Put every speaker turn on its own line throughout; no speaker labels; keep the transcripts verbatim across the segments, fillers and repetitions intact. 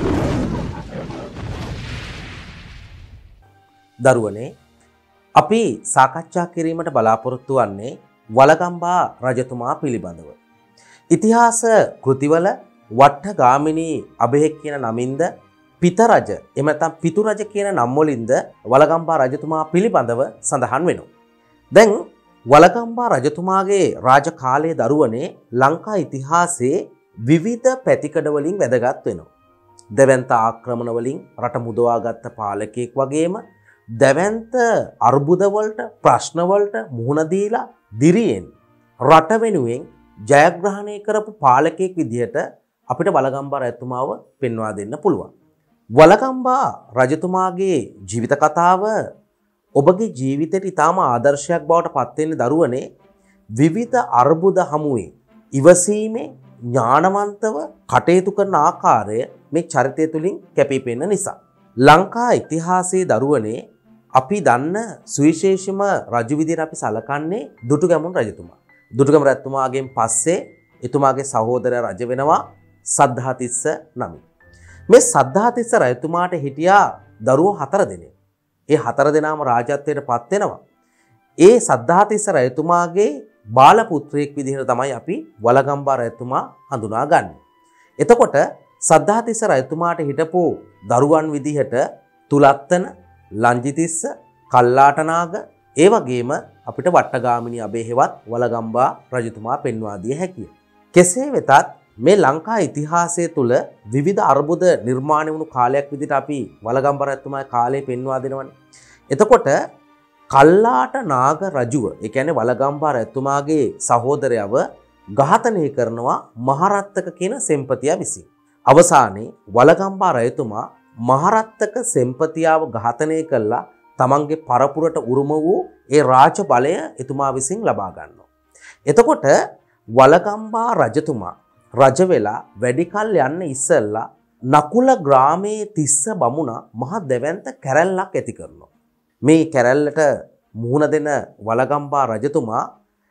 දරුවනේ අපි සාකච්ඡා කිරීමට බලාපොරොත්තු වන්නේ වලගම්බා රජතුමා පිළිබඳව. ඉතිහාස කෘතිවල වට්ටගාමිනී අබේහෙක් කියන නමින්ද පිත රජ එහෙම නැත්නම් පිතු රජ කියන නම් වලින්ද වලගම්බා රජතුමා පිළිබඳව සඳහන් වෙනවා. දැන් වලගම්බා රජතුමාගේ රාජ කාලයේ දරුවනේ ලංකා ඉතිහාසයේ විවිධ පැතිකඩ වලින් වැදගත් වෙනවා. දැවැන්ත ආක්‍රමණ වලින් රට මුදවාගත්ත පාලකයෙක් වගේම දැවැන්ත අර්බුද වලට ප්‍රශ්න වලට මුහුණ දීලා දිරියෙන් රට වෙනුවෙන් ජයග්‍රහණය කරපු පාලකයෙක් විදිහට අපිට වලගම්බා රජතුමාව පෙන්වා දෙන්න පුළුවන්. වලගම්බා රජතුමාගේ ජීවිත කතාව ඔබගේ ජීවිතයට ඉතාම ආදර්ශයක් බවට පත් වෙන දරුවනේ විවිධ අර්බුද හමුවේ ඉවසීමේ ඥානවන්තව කටයුතු කරන ආකාරය මේ චරිතය තුලින් කැපී පෙනෙන නිසා. ලංකා ඉතිහාසයේ දරුවනේ අපි දන්න සුවිශේෂම රජු විදිහට අපි සලකන්නේ දුටුගැමුණු රජතුමා. දුටුගැමුණු රජතුමාගෙන් පස්සේ එතුමාගේ සහෝදරයා රජ වෙනවා සද්ධාතිස්ස නමින්. මේ සද්ධාතිස්ස රජතුමාට හිටියා දරුවෝ හතර දෙනෙක්. ඒ හතර දෙනාම රාජත්වයට පත් වෙනවා. ඒ සද්ධාතිස්ස රජතුමාගේ බාල පුත්‍රයෙක් විදිහට තමයි අපි වලගම්බා රජතුමා හඳුනාගන්නේ. එතකොට සද්ධාතිස්ස රජතුමාට හිටපු දරුවන් විදිහට තුලත්තන, ලංජිතිස්ස, කල්ලාටනාග ඒ වගේම අපිට වට්ටගාමිනී අබේහෙවත් වලගම්බා රජතුමා පෙන්වා දිය හැකියි. කෙසේ වෙතත් මේ ලංකා ඉතිහාසය තුළ විවිධ අර්බුද නිර්මාණය වුණු කාලයක් විදිහට අපි වලගම්බා රජතුමාගේ කාලය පෙන්වා දෙනවනේ. එතකොට කල්ලාටනාග රජුව, ඒ කියන්නේ වලගම්බා රජතුමාගේ සහෝදරයව ඝාතනය කරනවා මහරත්තක කියන සෙන්පතියා විසින්. අවසානයේ වලගම්බා රජතුමා මහරත්තක සෙන්පතියාව ඝාතනය කළා තමන්ගේ පරපුරට උරුම වූ ඒ රාජ බලය එතුමා විසින් ලබා ගන්නවා. එතකොට වලගම්බා රජතුමා රජ වෙලා වැඩි කල් යන්න ඉස්සෙල්ලා නකුල ග්‍රාමයේ තිස්ස බමුණා මහ දෙවැන්ත කැරැල්ලක් ඇති කරනවා. මේ කැරැල්ලට මුහුණ දෙන වලගම්බා රජතුමා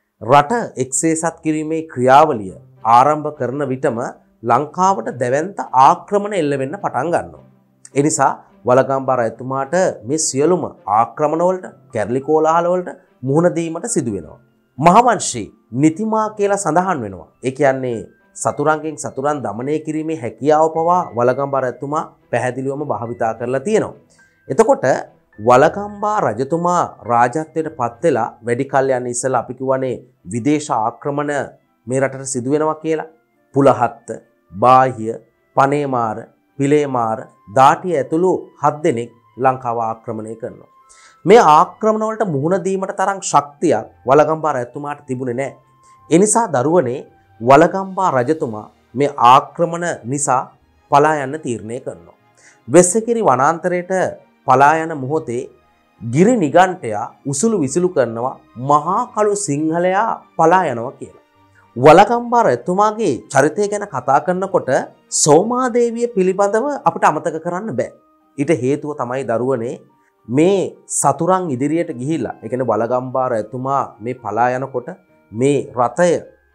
රට එක්සේසත් කිරීමේ ක්‍රියාවලිය ආරම්භ කරන විටම ලංකාවට දැවැන්ත ආක්‍රමණ එල්ල වෙන්න පටන් ගන්නවා. ඒ නිසා වලගම්බා රජතුමාට මේ සියලුම ආක්‍රමණ වලට, කැරලි කෝලාහල වලට මුහුණ දීමට සිදු වෙනවා. මහවංශී නිතිමා කියලා සඳහන් වෙනවා. ඒ කියන්නේ සතුරන්ගෙන් සතුරන් দমনය කිරීමේ හැකියාව පවා වලගම්බා රජතුමා පැහැදිලිවම භාවිතා කරලා තියෙනවා. එතකොට වලගම්බා රජතුමා රාජත්වයට පත් වෙලා වැඩි කල් යන ඉස්සෙල්ලා අපි කියවනේ විදේශ ආක්‍රමණ මේ රටට සිදු වෙනවා කියලා. පුලහත්ත, බාහ්‍ය, පනේමාර, පිලේමාර, දාටිය ඇතුළු හත් දෙනෙක් ලංකාව ආක්‍රමණය කරනවා. මේ ආක්‍රමණ වලට මුහුණ දීමට තරම් ශක්තියක් වලගම්බා රජතුමාට තිබුණේ නැහැ. ඒ නිසා දරුවනේ වලගම්බා රජතුමා මේ ආක්‍රමණ නිසා පලා යන්න තීරණය කරනවා. වෙස්සකිරි වනාන්තරයට පලා යන මොහොතේ ගිරි නිගණ්ඨයා උසුළු විසුළු කරනවා මහා කළු සිංහලයා පලා යනවා කියලා. වලගම්බා රජතුමාගේ චරිතය ගැන කතා කරනකොට සෝමාදේවිය පිළිබඳව අපිට අමතක කරන්න බෑ. ඊට හේතුව තමයි දරුවනේ මේ සතුරන් ඉදිරියට ගිහිල්ලා, ඒ කියන්නේ වලගම්බා රජතුමා මේ පලා යනකොට මේ රථය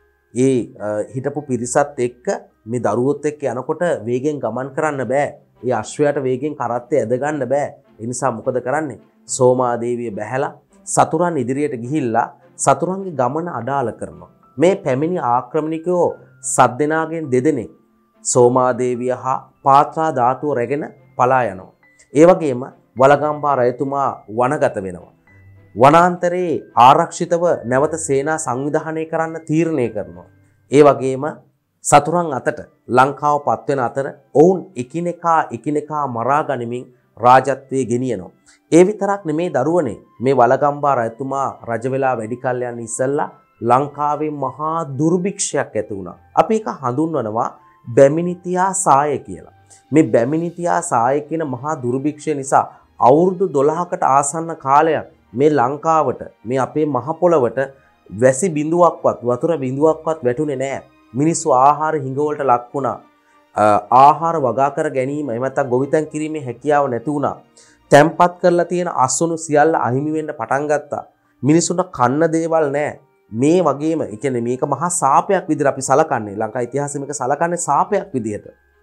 ඒ හිටපු පිරිසත් එක්ක මේ දරුවොත් එක්ක යනකොට වේගෙන් ගමන් කරන්න බෑ. ඒ අශ්වයාට වේගෙන් කරත්තේ ඇද ගන්න බෑ. ඒ නිසා මොකද කරන්නේ? සෝමාදේවිය බැහැලා සතුරන් ඉදිරියට ගිහිල්ලා සතුරන්ගේ ගමන අඩාල කරනවා. මේ පැමිණි ආක්‍රමණිකයෝ සත් දෙනාගෙන් දෙදෙනෙක් සෝමාදේවිය හා පාත්‍රා ධාතුව රැගෙන පලා යනවා. ඒ වගේම වලගම්බා රජතුමා වනගත වෙනවා. වනාන්තරයේ ආරක්ෂිතව නැවත සේනා සංවිධානය කරන්න තීරණය කරනවා. ඒ වගේම සතුරන් අතට ලංකාව පත් වෙන අතර ඔවුන් එකිනෙකා එකිනෙකා මරා ගනිමින් රාජත්වයේ ගෙනියනවා. ඒ විතරක් නෙමේ දරුවනේ මේ වලගම්බා රජතුමා රජ වෙලා වැඩි කල් යන ඉස්සෙල්ලා ලංකාවේ මහා දුර්භික්ෂයක් ඇති වුණා. අපි ඒක හඳුන්වනවා බැමිණිතියා සාය කියලා. මේ බැමිණිතියා සාය කියන මහා දුර්භික්ෂය නිසා අවුරුදු දොළහකට ආසන්න කාලයක් මේ ලංකාවට, මේ අපේ මහ පොළවට වැසි බිඳුවක්වත් වතුර බිඳුවක්වත් වැටුනේ නැහැ. මිනිස්සු ආහාර හිඟවලට ලක් වුණා. ආහාර වගා කර ගැනීම එහෙම නැත්නම් ගොවිතැන් කිරීමේ හැකියාව නැති වුණා. තැම්පත් කරලා තියෙන අස්වනු සියල්ල අහිමි වෙන්න පටන් ගත්තා. මිනිසුන්ට කන්න දේවල් නැහැ. මේ වගේම ඒ කියන්නේ මේක මහා සාපයක් විදිහට අපි සලකන්නේ. ලංකා ඉතිහාසෙ මේක සලකන්නේ සාපයක් විදිහට.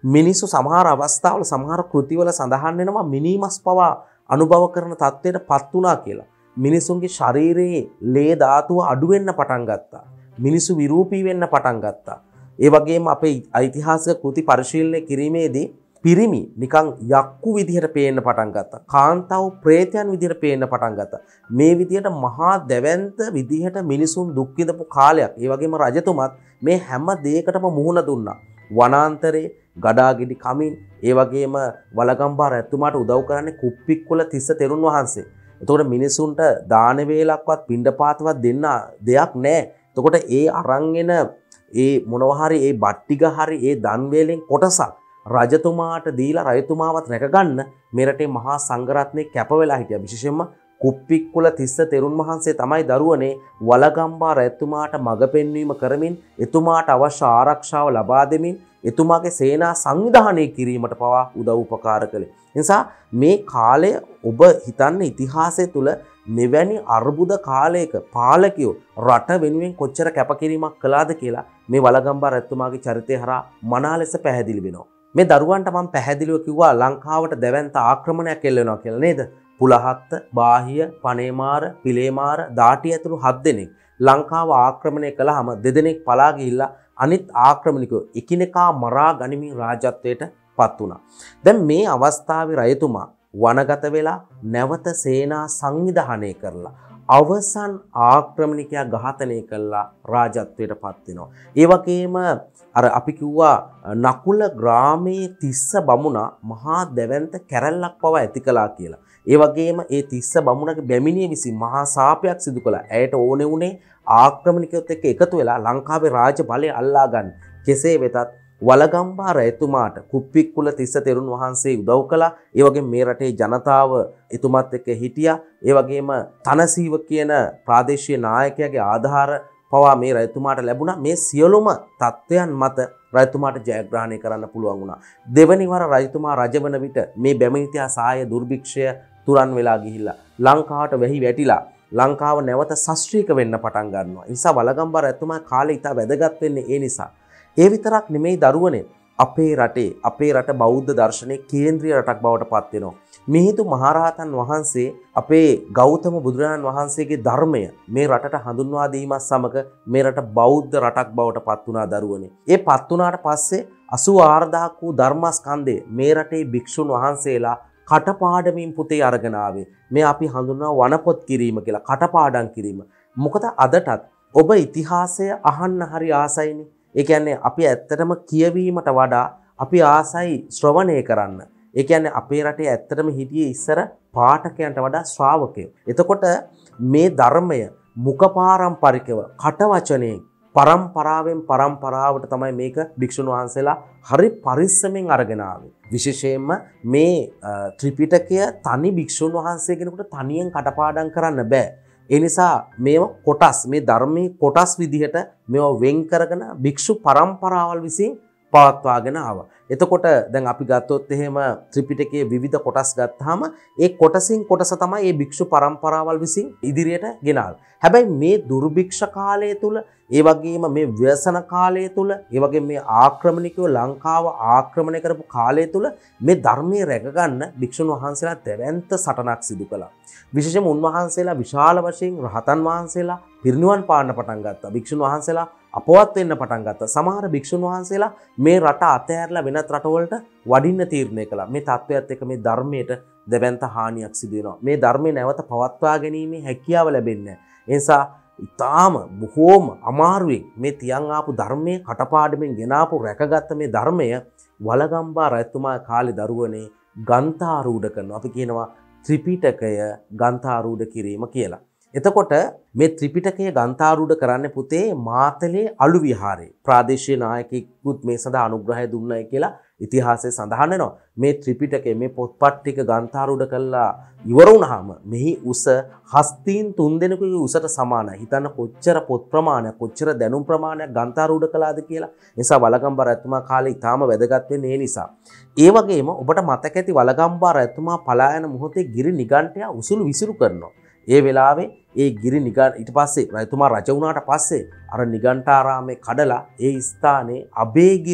මිනිස්සු සමහර අවස්ථාවල සමහර කෘතිවල සඳහන් වෙනවා මිනිමස් පවා අනුභව කරන තත්ත්වයට පත් වුණා කියලා. මිනිසුන්ගේ ශරීරයේ ලේ ධාතුව අඩු වෙන්න පටන් ගත්තා. මිනිස්සු විරූපී වෙන්න පටන් ගත්තා. ඒ වගේම අපේ ඓතිහාසික කෘති පරිශීලනය කිරීමේදී පිරිමි නිකන් යක්කු විදිහට පේන්න පටන් ගත්තා. කාන්තාව ප්‍රේතයන් විදිහට පේන්න පටන් ගත්තා. මේ විදිහට මහා දැවැන්ත විදිහට මිනිසුන් දුක් විඳපු කාලයක්. ඒ වගේම රජතුමත් මේ හැම දෙයකටම මුහුණ දුන්නා. වනාන්තරේ ගඩාගිඩි කමින් ඒ වගේම වලගම්බා රැතුමාට උදව් කරන්නේ කුප්පික්කුල තිස්ස තෙරුන් වහන්සේ. එතකොට මිනිසුන්ට දාන වේලක්වත් පිණ්ඩපාතවත් දෙන්න දෙයක් නැහැ. එතකොට ඒ අරන් එන ඒ මොනවා හරි ඒ බට්ටිග හරි ඒ දන් වේලෙන් කොටසක් රජතුමාට දීලා රජතුමාවත් රැකගන්න මේ රටේ මහා සංඝරත්නය කැප වෙලා හිටියා. විශේෂයෙන්ම කුප්පික්කුල තිස්ස තෙරුන් වහන්සේ තමයි දරුවනේ වලගම්බා රැතුමාට මඟ පෙන්වීම කරමින් එතුමාට අවශ්‍ය ආරක්ෂාව ලබා දෙමින් එතුමාගේ සේනා සංවිධානය කිරීමට පවා උදව් උපකාර කළේ. නිසා මේ කාලය ඔබ හිතන්න ඉතිහාසය තුළ මෙවැනි අර්බුද කාලයක පාලකයෝ රට වෙනුවෙන් කොච්චර කැපකිරීමක් කළාද කියලා මේ වලගම්බා රැතුමාගේ චරිතය හරහා මනා ලෙස පැහැදිලි වෙනවා. මේ දරුවන්ට මම පැහැදිලිව කිව්වා ලංකාවට දැවැන්ත ආක්‍රමණයක් එල්ල වෙනවා කියලා නේද? පුලහත්ත, බාහිය, පනේමාර, පිලේමාර, දාටි ඇතුළු හත් දෙනෙක් ලංකාව ආක්‍රමණය කළාම දෙදෙනෙක් පලා ගිහිල්ලා අනිත් ආක්‍රමණිකයෝ එකිනෙකා මරා ගනිමින් රාජත්වයට පත් වුණා. දැන් මේ අවස්ථාවේ රජතුමා වනගත වෙලා නැවත සේනා සංවිධානය කරලා අවසන් ආක්‍රමණිකයා ඝාතනය කළා රාජත්වයට පත් වෙනවා. ඒ වගේම අර අපි කිව්වා නකුල ග්‍රාමයේ තිස්ස බමුණා මහා දැවැන්ත කැරැල්ලක් පවා ඇති කළා කියලා. ඒ වගේම ඒ තිස්ස බමුණගේ බැමිණිය විසින් මහා සාපයක් සිදු කළා. ඇයට ඕනේ උනේ ආක්‍රමණිකයොත් එක්ක එකතු වෙලා ලංකාවේ රාජ්‍ය බලය අල්ලා ගන්න. කෙසේ වෙතත් වලගම්බා රැතුමාට කුප්පික්කුල තිස්ස තෙරුන් වහන්සේ උදව් කළා. ඒ වගේම මේ රටේ ජනතාව එතුමත් එක්ක හිටියා. ඒ වගේම තනසීව කියන ප්‍රාදේශීය නායකයාගේ ආධාර පවා මේ රැතුමාට ලැබුණා. මේ සියලුම තත්ත්වයන් මත රජතුමාට ජයග්‍රහණය කරන්න පුළුවන් වුණා. දෙවැනි වර රජතුමා රජ වන විට මේ බැමිණිතියා සාය දුර්භික්ෂය තුරන් වෙලා ගිහිල්ලා ලංකාවට වැහි වැටිලා ලංකාව නැවත ශාස්ත්‍රීක වෙන්න පටන් ගන්නවා. ඒ නිසා වලගම්බා රජතුමා කාලේ ඉතා වැදගත් වෙන්නේ ඒ නිසා. ඒ විතරක් නෙමෙයි දරුවනේ අපේ රටේ අපේ රට බෞද්ධ දර්ශනයේ කේන්ද්‍රීය රටක් බවට පත් වෙනවා. මිහිඳු මහරහතන් වහන්සේ අපේ ගෞතම බුදුරජාණන් වහන්සේගේ ධර්මය මේ රටට හඳුන්වා දීමත් සමග මේ රට බෞද්ධ රටක් බවට පත් වුණා දරුවනේ. ඒ පත් වුණාට පස්සේ අසූ හාරදහසක් වූ ධර්මස්කන්ධය මේ රටේ භික්ෂුන් වහන්සේලා කටපාඩමින් පුතේ අරගෙන ආවේ. මේ අපි හඳුන්වන වනපොත් කිරීම කියලා කටපාඩම් කිරීම. මොකද අදටත් ඔබ ඉතිහාසය අහන්න හරි ආසයිනේ. ඒ කියන්නේ අපි ඇත්තටම කියවීමට වඩා අපි ආසයි ශ්‍රවණය කරන්න. ඒ කියන්නේ අපේ රටේ ඇත්තටම හිටියේ ඉස්සර පාඨකයන්ට වඩා ශ්‍රාවකයෝ. එතකොට මේ ධර්මය මුඛපාරම්පරිකව කටවචනේ පරම්පරාවෙන් පරම්පරාවට තමයි මේක භික්ෂුන් වහන්සේලා හරි පරිස්සමෙන් අරගෙන ආවේ. විශේෂයෙන්ම මේ ත්‍රිපිටකය තනි භික්ෂුන් වහන්සේ කෙනෙකුට තනියෙන් කටපාඩම් කරන්න බෑ. ඒ නිසා මේව කොටස් මේ ධර්මයේ කොටස් විදිහට මේව වෙන් කරගෙන භික්ෂු පරම්පරාවල් විසින් පවත්වාගෙන ආවා. එතකොට දැන් අපි ගත්තොත් එහෙම ත්‍රිපිටකයේ විවිධ කොටස් ගත්තාම ඒ කොටසින් කොටස තමයි මේ භික්ෂු පරම්පරාවල් විසින් ඉදිරියට ගෙනාවේ. හැබැයි මේ දුර්භික්ෂ කාලය තුල ඒ වගේම මේ ව්‍යසන කාලය තුල ඒ වගේම මේ ආක්‍රමණිකයෝ ලංකාව ආක්‍රමණය කරපු කාලය තුල මේ ධර්මයේ රැකගන්න භික්ෂුන් වහන්සේලා දැවැන්ත සටනක් සිදු කළා. විශේෂයෙන්ම උන්වහන්සේලා විශාල වශයෙන් රහතන් වහන්සේලා පිරිනිවන් පාන්න පටන් ගත්තා. භික්ෂුන් වහන්සේලා අපවත් වෙන්න පටන් ගත්තා. සමහර භික්ෂුන් වහන්සේලා මේ රට අතහැරලා වෙනත් රටවලට වඩින්න තීරණය කළා. මේ තත්ත්වයට එක්ක මේ ධර්මයට දැවැන්ත හානියක් සිදු වෙනවා. මේ ධර්මය නැවත පවත්වා ගැනීමේ හැකියාව ලැබෙන්නේ නැහැ. ඒ නිසා ඊටාම බොහෝම අමාරුවෙන් මේ තියන් ආපු ධර්මයේ කටපාඩමින් ගෙනාපු රැකගත්ත මේ ධර්මය වලගම්බා රජතුමා කාලේ දරුවනේ ගන්ථාරූඪ කරනවා. අපි කියනවා ත්‍රිපිටකය ගන්ථාරූඪ කිරීම කියලා. එතකොට මේ ත්‍රිපිටකය ගන්ථාරූඪ කරන්න පුතේ මාතලේ අලු විහාරේ ප්‍රාදේශීය නායකයෙකුත් මේ සඳහා අනුග්‍රහය දුන්නයි කියලා ඉතිහාසයේ සඳහන් වෙනවා. මේ ත්‍රිපිටකය මේ පොත්පත් ටික ගන්ථාරූඪ කළා ඉවර වුණාම මෙහි උස හස්තීන් තුන්දෙනෙකුගේ උසට සමානයි. හිතන්න කොච්චර පොත් ප්‍රමාණයක් කොච්චර දැනුම් ප්‍රමාණයක් ගන්ථාරූඪ කළාද කියලා. නිසා වලගම්බා රජතුමා කාලේ ඊටාම වැදගත් වෙන්නේ ඒ නිසා. ඒ වගේම ඔබට මතක ඇති වලගම්බා රජතුමා පලා යන මොහොතේ ගිරි නිගණ්ඨයා උසුළු විසිරු කරනවා. ඒ වෙලාවේ ඒ ගිරි නිගණ්ඨ ඊට පස්සේ රජතුමා රජ වුණාට පස්සේ අර නිගණ්ඨාරාමේ කඩලා ඒ ස්ථානයේ අබේගිරි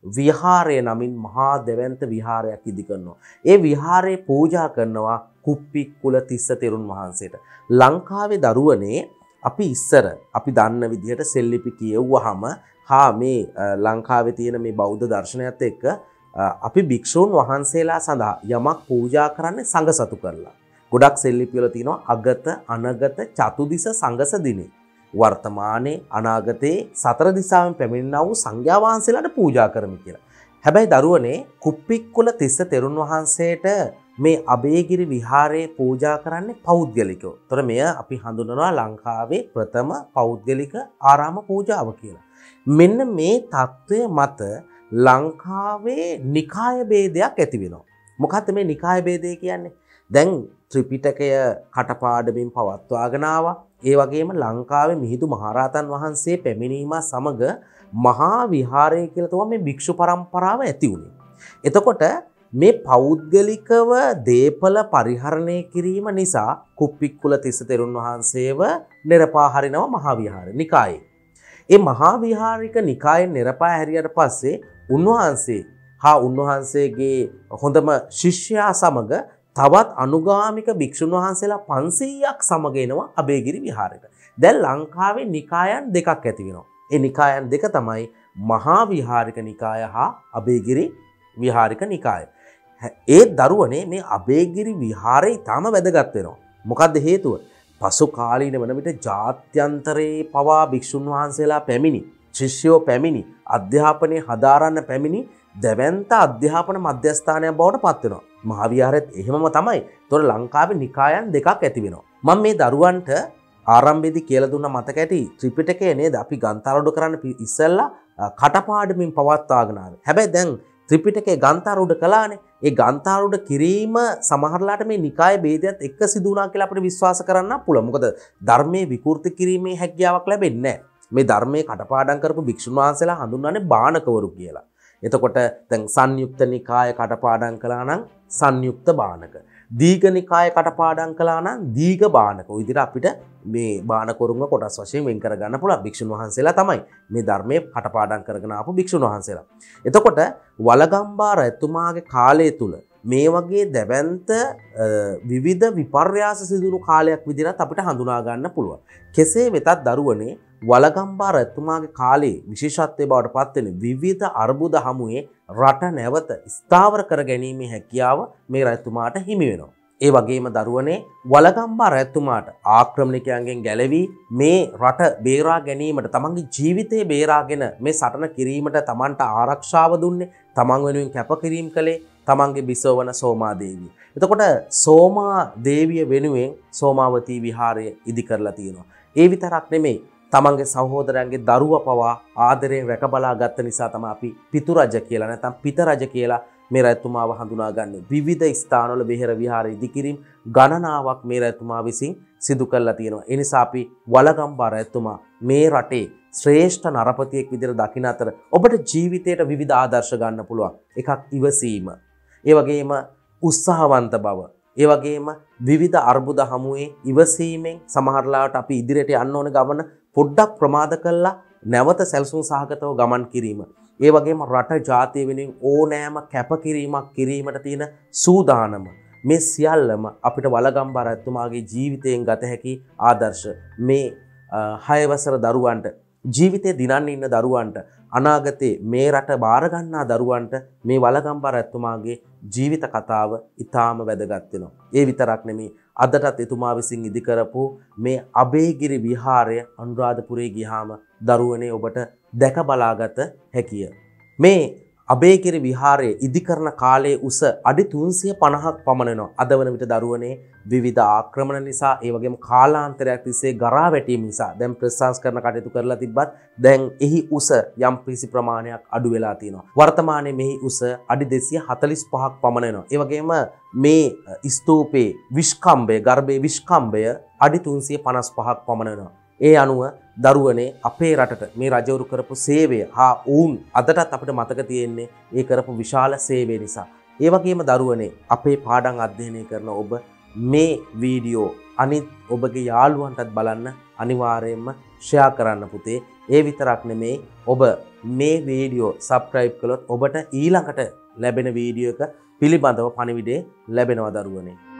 විහාරය නමින් මහා දෙවන්ත විහාරයක් ඉදි කරනවා. ඒ විහාරේ පූජා කරනවා කුප්පික්කුල තිස්ස තෙරුන් වහන්සේට. ලංකාවේ දරුවනේ අපි ඉස්සර අපි දන්න විදිහට සෙල්ලිපි කියවුවාම හා මේ ලංකාවේ තියෙන මේ බෞද්ධ දර්ශනයත් එක්ක අපි භික්ෂූන් වහන්සේලා සඳහා යමක් පූජා කරන්නේ සංඝසතු කරලා. ගොඩක් සෙල්ලිපි වල තියෙනවා අගත අනගත චතුදිස සංඝස දිනේ. වර්තමානයේ අනාගතයේ සතර දිසාවෙන් පැමිණෙනා වූ සංඝයා වහන්සේලාට පූජා කරමි කියලා. හැබැයි දරුවනේ කුප්පික්කුල තිස්ස තෙරුන් වහන්සේට මේ අබේගිරි විහාරයේ පූජා කරන්නේ පෞද්ගලිකව. ඒතර මෙය අපි හඳුන්වනවා ලංකාවේ ප්‍රථම පෞද්ගලික ආරාම පූජාව කියලා. මෙන්න මේ தত্ত্বය මත ලංකාවේ නිකාය ભેදයක් ඇති වෙනවා. මොකද්ද මේ නිකාය ભેදය කියන්නේ? දැන් ත්‍රිපිටකය කටපාඩමින් පවත්වාගෙන ආවා. ඒ වගේම ලංකාවේ මිහිඳු මහරහතන් වහන්සේ පැමිණීම සමග මහා විහාරය කියලා තමයි මේ භික්ෂු පරම්පරාව ඇති වුණේ. එතකොට මේ පෞද්ගලිකව දේපල පරිහරණය කිරීම නිසා කුප්පික්කුල තිස්ස තෙරුන් වහන්සේව නිරපා හරිනවා මහා විහාරය නිකායේ. ඒ මහා විහාරික නිකායෙන් නිරපා හැරියට පස්සේ උන්වහන්සේ හා උන්වහන්සේගේ හොඳම ශිෂ්‍යයා සමග තවත් අනුගාමික භික්ෂුන් වහන්සේලා පන්සීයක් සමග එනවා අබේගිරි විහාරයට. දැන් ලංකාවේ නිකායන් දෙකක් ඇති වෙනවා. ඒ නිකායන් දෙක තමයි මහා විහාරික නිකාය හා අබේගිරි විහාරික නිකාය. ඒ දරුවනේ මේ අබේගිරි විහාරය ඊටම වැදගත් වෙනවා. මොකද්ද හේතුව? පසු කාලීන වන විට ජාත්‍යන්තරයේ පවා භික්ෂුන් වහන්සේලා පැමිණි, ශිෂ්‍යෝ පැමිණි, අධ්‍යාපනයේ හදාරන්න පැමිණි දෙවන්ත අධ්‍යාපන මධ්‍යස්ථානයක් බවට පත් වෙනවා. මහා විහාරයත් එහෙමම තමයි. ඒතොර ලංකාවේ නිකායන් දෙකක් ඇති වෙනවා. මම මේ දරුවන්ට ආරම්භයේදී කියලා දුන්න මතක ඇති ත්‍රිපිටකය නේද අපි ගන්ථාරූඪ කරන්න ඉස්සෙල්ලා කටපාඩමින් පවත්වාගෙන ආවේ. හැබැයි දැන් ත්‍රිපිටකේ ගන්ථාරූඪ කළානේ. ඒ ගන්ථාරූඪ කිරීම සමහරලාට මේ නිකාය ભેදයත් එක්ක සිදු වුණා කියලා අපිට විශ්වාස කරන්න පුළුවන්. මොකද ධර්මයේ විකෘති කිරීමේ හැකියාවක් ලැබෙන්නේ නැහැ. මේ ධර්මයේ කටපාඩම් කරපු භික්ෂුන් වහන්සේලා හඳුන්වන්නේ බාණකවරු කියලා. එතකොට දැන් සංයුක්ත නිකාය කටපාඩම් කළා නම් සංයුක්ත බාණක. දීඝ නිකාය කටපාඩම් කළා නම් දීඝ බාණක. ඔය විදිහට අපිට මේ බාණකවරුන්ව කොටස් වශයෙන් වෙන් කර ගන්න පුළුවන්. භික්ෂුන් වහන්සේලා තමයි මේ ධර්මයේ කටපාඩම් කරගෙන ආපු භික්ෂුන් වහන්සේලා. එතකොට වලගම්බා රජතුමාගේ කාලය තුල මේ වගේ දැවැන්ත විවිධ විපර්යාස සිදුණු කාලයක් විදිහට අපිට හඳුනා ගන්න පුළුවන්. කෙසේ වෙතත් දරුවනේ වලගම්බා රජතුමාගේ කාලේ විශේෂත්වයේ බවට පත් වෙන විවිධ අර්බුද හමුවේ රට නැවත ස්ථාවර කර ගැනීමේ හැකියාව මේ රජතුමාට හිමි වෙනවා. ඒ වගේම දරුවනේ වලගම්බා රජතුමාට ආක්‍රමණිකයන්ගෙන් ගැලවී මේ රට බේරා ගැනීමට තමන්ගේ ජීවිතය බේරාගෙන මේ සටන කිරීමට තමන්ට ආරක්ෂාව දුන්නේ, තමන් වෙනුවෙන් කැපකිරීම කළේ තමන්ගේ බිසව වන සෝමාදේවිය. එතකොට සෝමාදේවිය වෙනුවෙන් සෝමාවතී විහාරය ඉදි කරලා තියෙනවා. ඒ විතරක් නෙමෙයි තමන්ගේ සහෝදරයන්ගේ දරුවා පවා ආදරයෙන් රැක බලා ගත්ත නිසා තමයි අපි පිතු රජ කියලා නැත්නම් පිත රජ කියලා මේ රජතුමාව හඳුනාගන්නේ. විවිධ ස්ථානවල විහෙර විහාර ඉදිකිරීම ගණනාවක් මේ රජතුමා විසින් සිදු කරලා තියෙනවා. ඒ නිසා අපි වලගම්බා රජතුමා මේ රටේ ශ්‍රේෂ්ඨ නරපතියෙක් විදිහට දකින අතර ඔබට ජීවිතයට විවිධ ආදර්ශ ගන්න පුළුවන්. එකක් ඉවසීම, ඒ වගේම උත්සාහවන්ත බව, ඒ වගේම විවිධ අර්බුද හමුවේ ඉවසීමෙන් සමහරලාට අපි ඉදිරියට යන්න ඕන ගමන පොඩ්ඩක් ප්‍රමාද කළා නැවත සැලසුම් සහගතව ගමන් කිරීම. ඒ වගේම රට ජාතිය වෙනුවෙන් ඕනෑම කැපකිරීමක් කිරීමට තියෙන සූදානම. මේ සියල්ලම අපිට වලගම්බා රජතුමාගේ ජීවිතයෙන් ගත හැකි ආදර්ශ. මේ හය වසර දරුවන්ට ජීවිතේ දිනන්න ඉන්න දරුවන්ට අනාගතේ මේ රට බාර ගන්නා දරුවන්ට මේ වලගම්බා රජතුමාගේ ජීවිත කතාව ඉතාම වැදගත් වෙනවා. ඒ විතරක් නෙමෙයි අදටත් එතුමා විසින් ඉදි කරපු මේ අබේගිරි විහාරය අනුරාධපුරේ ගියාම දරුවනේ ඔබට දැක බලාගත හැකිය. මේ අබේගිරි විහාරය ඉදි කරන කාලයේ උස අඩි තුන්සිය පනහක් පමණ වෙනවා. අද වන විට දරුවනේ විවිධ ආක්‍රමණ නිසා ඒ වගේම කාලාන්තරයක් තිස්සේ ගරා වැටීම නිසා දැන් ප්‍රතිසංස්කරණ කටයුතු කරලා තිබ්බත් දැන් එහි උස යම් කිසි ප්‍රමාණයක් අඩු වෙලා තියෙනවා. වර්තමානයේ මෙහි උස අඩි දෙසිය හතළිස් පහක් පමණ වෙනවා. ඒ වගේම මේ ස්තූපේ විස්කම්භය ගර්භයේ විස්කම්භය අඩි තුන්සිය පනස් පහක් පමණ වෙනවා. ඒ අනුව දරුවනේ අපේ රටට මේ රජවරු කරපු සේවය හා වුන් අදටත් අපිට මතක තියෙන්නේ ඒ කරපු විශාල සේවය නිසා. ඒ වගේම දරුවනේ අපේ පාඩම් අධ්‍යයනය කරන ඔබ මේ වීඩියෝ අනිත් ඔබගේ යාළුවන්ටත් බලන්න අනිවාර්යයෙන්ම ෂෙයා කරන්න පුතේ. ඒ විතරක් නෙමේ ඔබ මේ වීඩියෝ සබ්ස්ක්‍රයිබ් කළොත් ඔබට ඊළඟට ලැබෙන වීඩියෝ එක පිළිබඳව පණිවිඩය ලැබෙනවා දරුවනේ.